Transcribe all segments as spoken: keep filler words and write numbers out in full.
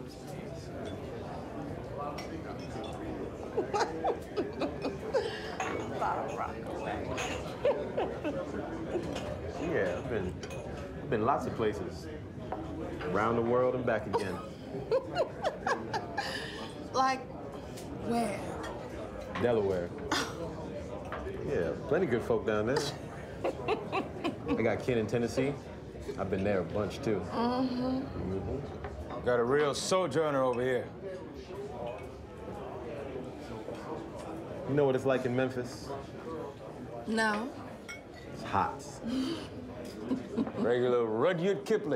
Yeah, I've been, I've been lots of places. Around the world and back again. Like, where? Delaware. Yeah, plenty good folk down there. I got kin in Tennessee. I've been there a bunch, too. Mm-hmm. Mm-hmm. Got a real sojourner over here. You know what it's like in Memphis? No. It's hot. Regular Rudyard Kipling.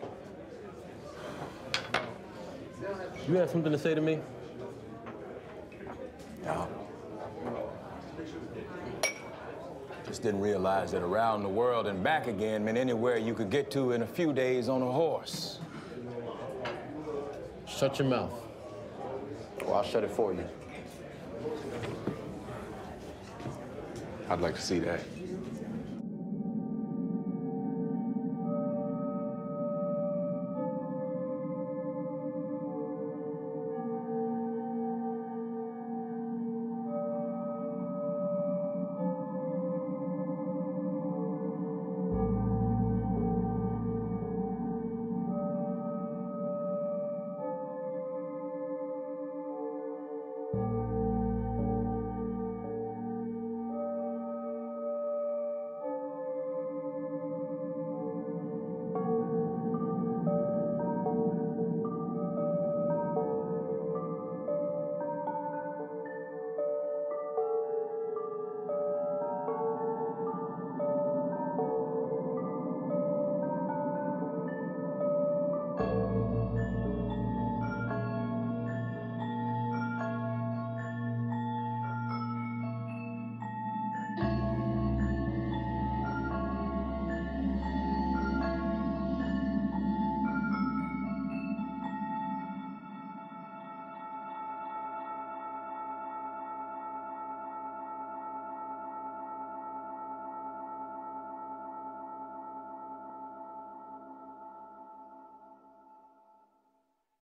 You have something to say to me? No. Just didn't realize that around the world and back again meant anywhere you could get to in a few days on a horse. Shut your mouth, or I'll shut it for you. I'd like to see that.